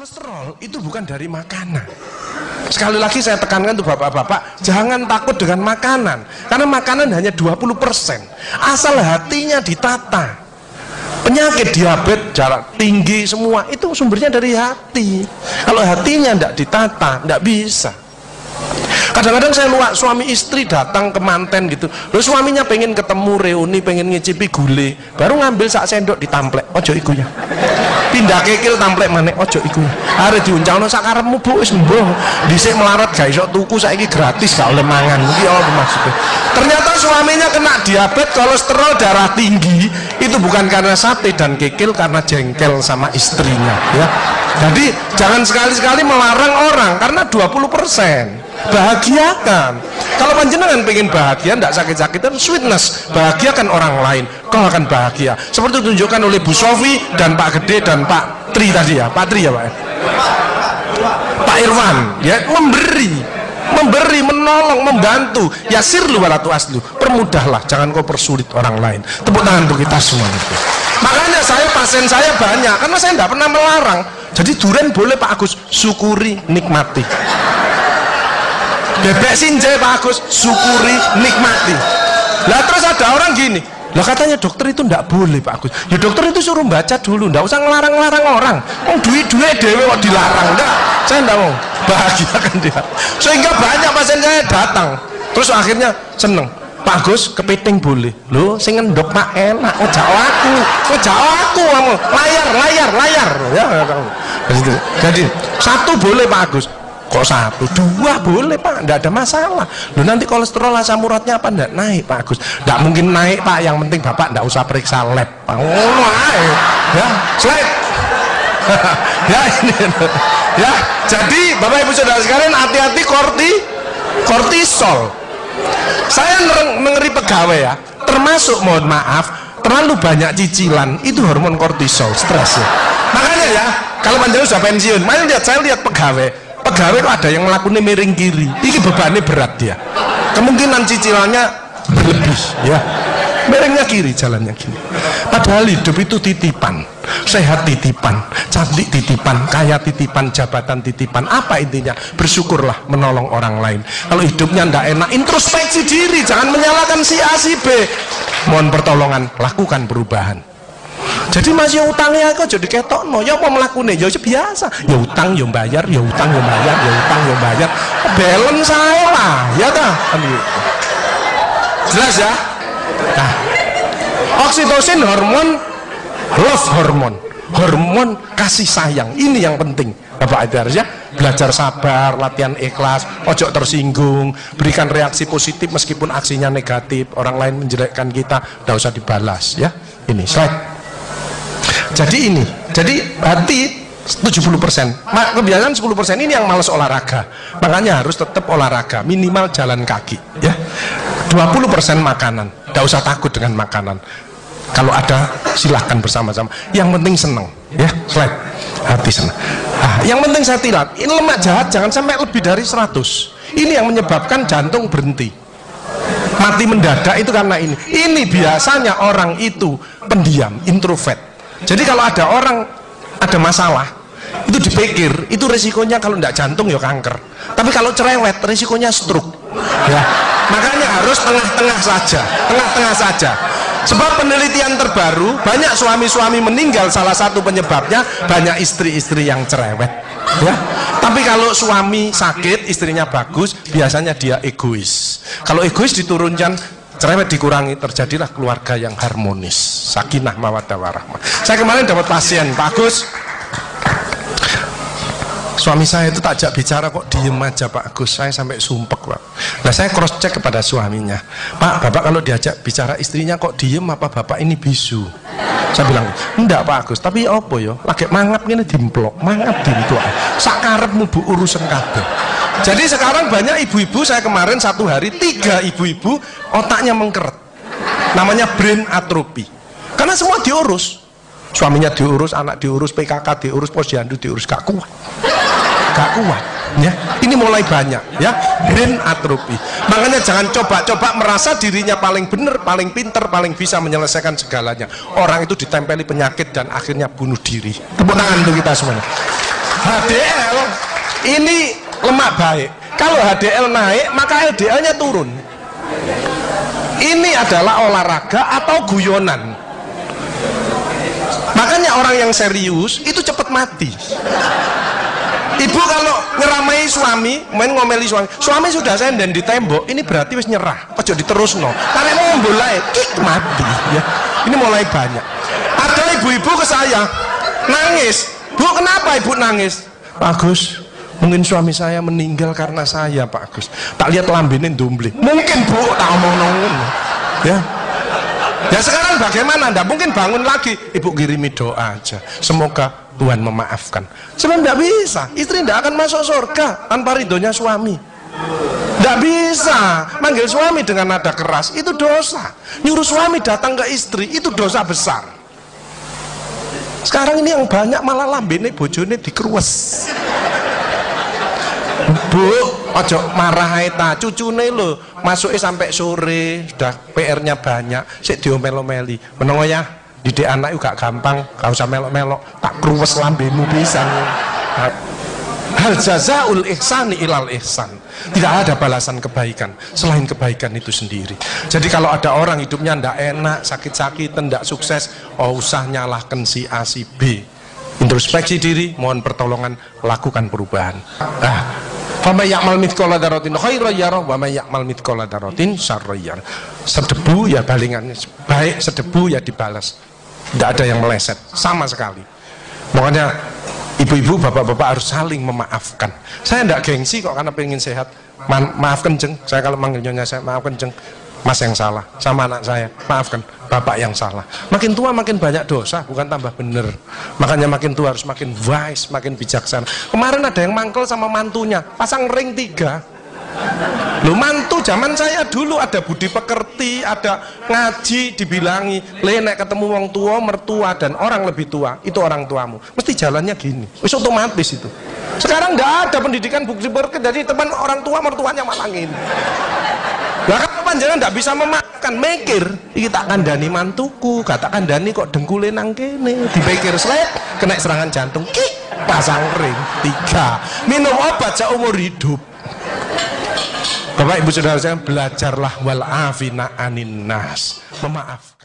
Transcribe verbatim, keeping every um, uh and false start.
Kolesterol itu bukan dari makanan. Sekali lagi saya tekankan tuh bapak-bapak, jangan takut dengan makanan, karena makanan hanya dua puluh persen. Asal hatinya ditata. Penyakit diabetes, jarak tinggi semua itu sumbernya dari hati. Kalau hatinya tidak ditata, tidak bisa. Kadang-kadang saya luak suami istri datang ke manten gitu, lalu suaminya pengen ketemu reuni, pengen ngicipi gulai, baru ngambil sak sendok ditamplek, ojo iku ya. Pindah kekil tamplek manek, ojo iku. Are diuncalno sak karepmu Bu, wis mbuh. Dhisik melarat gak iso tuku, saiki gratis gak oleh mangan. Iki apa maksudnya? Ternyata suaminya kena diabetes, kolesterol, darah tinggi. Itu bukan karena sate dan kekil, karena jengkel sama istrinya ya. Jadi jangan sekali-sekali melarang orang, karena dua puluh persen. Bahagiakan. Kalau panjenengan pengen bahagia, tidak sakit-sakitan, sweetness, bahagiakan orang lain, kau akan bahagia. Seperti ditunjukkan oleh Bu Sofi dan Pak Gede dan Pak Tri tadi ya, Pak Tri ya Pak, Pak Irwan ya, memberi, memberi, menolong, membantu. Yasir lu walatu aslu, permudahlah, jangan kau persulit orang lain. Tepuk tangan untuk kita semua itu. Makanya saya pasien saya banyak, karena saya tidak pernah melarang. Jadi durian boleh Pak Agus, syukuri, nikmati. Bebek sinjai Pak Agus, syukuri, nikmati. Lah terus ada orang gini, lah katanya dokter itu ndak boleh Pak Agus. Ya dokter itu suruh baca dulu, ndak usah ngelarang-larang orang. Oh duit-duit dewe kok dilarang, enggak. Saya ndak mau, bahagiakan dia. Sehingga banyak pasien saya datang, terus akhirnya seneng. Pak Agus, kepiting boleh. Loh, sing ngendok Pak enak, ngejak aku, ngejak aku kamu. Layar, layar, layar. Ya, jadi satu boleh Pak Agus. Kok satu, dua boleh Pak, enggak ada masalah. Loh nanti kolesterol asam uratnya apa enggak naik Pak Agus? Enggak mungkin naik Pak, yang penting Bapak enggak usah periksa lab. Pak, ngono ae. Ya, slide. Ya ini. Ya, jadi Bapak Ibu Saudara sekalian hati-hati korti kortisol. Saya ngeri pegawai ya, termasuk mohon maaf, terlalu banyak cicilan, itu hormon kortisol, stres ya. Makanya ya, kalau panjenengan sudah pensiun, makanya lihat saya lihat pegawai. Pegawai kok ada yang melakukannya miring kiri, ini bebannya berat dia, kemungkinan cicilannya berlebih ya, miringnya kiri, jalannya gini. Padahal hidup itu titipan, sehat titipan, cantik titipan, kaya titipan, jabatan titipan. Apa intinya? Bersyukurlah, menolong orang lain. Kalau hidupnya ndak enak, introspeksi diri, jangan menyalahkan si A si B, mohon pertolongan, lakukan perubahan. Jadi masih utangnya kok jadi ketok no, ya apa melakukannya, ya biasa, ya utang, ya bayar, ya utang, ya bayar, ya utang, ya bayar, balance saya lah, ya dah, jelas ya. Nah, oksitosin hormon love hormon, hormon kasih sayang, ini yang penting. Bapak Ibu harus ya belajar sabar, latihan ikhlas, ojo tersinggung, berikan reaksi positif meskipun aksinya negatif, orang lain menjelekkan kita, tidak usah dibalas ya. Ini slide. Jadi ini, jadi hati tujuh puluh persen, kebiasaan sepuluh persen ini yang malas olahraga, makanya harus tetap olahraga, minimal jalan kaki ya. Dua puluh persen makanan, tidak usah takut dengan makanan, kalau ada silahkan bersama-sama, yang penting seneng ya. Slide, hati seneng. Nah, yang penting saya tilat, ini lemak jahat jangan sampai lebih dari seratus, ini yang menyebabkan jantung berhenti, mati mendadak itu karena ini. Ini biasanya orang itu pendiam, introvert. Jadi kalau ada orang ada masalah, itu dipikir, itu resikonya kalau tidak jantung ya kanker. Tapi kalau cerewet, resikonya stroke. Ya, makanya harus tengah-tengah saja, tengah-tengah saja. Sebab penelitian terbaru, banyak suami-suami meninggal, salah satu penyebabnya banyak istri-istri yang cerewet. Ya, tapi kalau suami sakit, istrinya bagus, biasanya dia egois. Kalau egois diturunkan, cerewet dikurangi, terjadilah keluarga yang harmonis, sakinah mawaddah warahmah. Saya kemarin dapat pasien, Pak Agus, suami saya itu tak ajak bicara kok diem aja Pak Agus, saya sampai sumpek Pak. Nah saya cross check kepada suaminya, Pak, Bapak kalau diajak bicara istrinya kok diem, apa Bapak ini bisu? Saya bilang, enggak Pak Agus, tapi apa yo, lagi mangap ini dimplok, mangap dimplok, sakarepmu bu urusan kabeh. Jadi sekarang banyak ibu-ibu, saya kemarin satu hari tiga ibu-ibu otaknya mengkeret, namanya brain atrophy, karena semua diurus, suaminya diurus, anak diurus, P K K diurus, posyandu diurus, gak kuat, gak kuat, ya. Ini mulai banyak, ya, brain atrophy. Makanya jangan coba-coba merasa dirinya paling benar, paling pinter, paling bisa menyelesaikan segalanya. Orang itu ditempeli penyakit dan akhirnya bunuh diri. Tepuk tangan untuk kita semuanya. H D L ini lemak baik. Kalau H D L naik, maka L D L-nya turun. Ini adalah olahraga atau guyonan. Makanya orang yang serius itu cepat mati. Ibu kalau ngeramai suami, main ngomeli suami, suami sudah senden di tembok, ini berarti wis nyerah. Ojo diterusno. Karena mau mulai, kik mati. Ya. Ini mulai banyak. Ada ibu-ibu ke saya nangis, Bu, kenapa ibu nangis? Pak Agus, mungkin suami saya meninggal karena saya, Pak Agus. Tak lihat lambene ndumbling. Mungkin Bu, tak omong-omong. Ya. Ya sekarang bagaimana? Nggak mungkin bangun lagi. Ibu kirimi doa aja. Semoga Tuhan memaafkan. Sebab tidak bisa. Istri tidak akan masuk surga tanpa ridhonya suami. Tidak bisa. Manggil suami dengan nada keras itu dosa. Nyuruh suami datang ke istri itu dosa besar. Sekarang ini yang banyak malah lambene bojone dikeruwes. Bu, ojo marah ta, cucune lho, masuknya sampai sore, sudah P R-nya banyak, sik diomel-omeli. Menengo ya, didik anak juga gampang, gak usah melok-melok, tak kruwes lambemu pisan. Hal jazaul ihsani ilal ihsan. Tidak ada balasan kebaikan selain kebaikan itu sendiri. Jadi kalau ada orang hidupnya ndak enak, sakit-sakitan, ndak sukses, oh usah nyalahkan si A si B. Introspeksi diri, mohon pertolongan, lakukan perubahan. Nah, fama ya'mal mithqala dzarratin khairan yarah wa may ya'mal mithqala dzarratin syarran yarah. Sedebu ya balingannya baik, sedebu ya dibalas. Tidak ada yang meleset sama sekali. Makanya ibu-ibu, bapak-bapak harus saling memaafkan. Saya tidak gengsi kok karena pengen sehat. Ma maafkan jeng, saya kalau manggilnya saya maafkan jeng. Mas yang salah, sama anak saya, maafkan, bapak yang salah. Makin tua makin banyak dosa, bukan tambah bener. Makanya makin tua harus makin wise, makin bijaksana. Kemarin ada yang mangkel sama mantunya, pasang ring tiga. Lu mantu zaman saya dulu ada budi pekerti, ada ngaji, dibilangi, le nek ketemu wong tua, mertua dan orang lebih tua, itu orang tuamu. Mesti jalannya gini, wis otomatis itu. Sekarang nggak ada pendidikan budi pekerti, jadi teman orang tua mertuanya malah gini. Lah kan panjenengan ndak bisa memakan, mikir, iki tak kandhani mantuku, gak tak kandhani kok dengkule nang kene, dipikir slep, kena serangan jantung, kik, pasang ring tiga, minum obat seumur hidup. Bapak Ibu Saudara saya, belajarlah wal afina anin nas, memaafkan.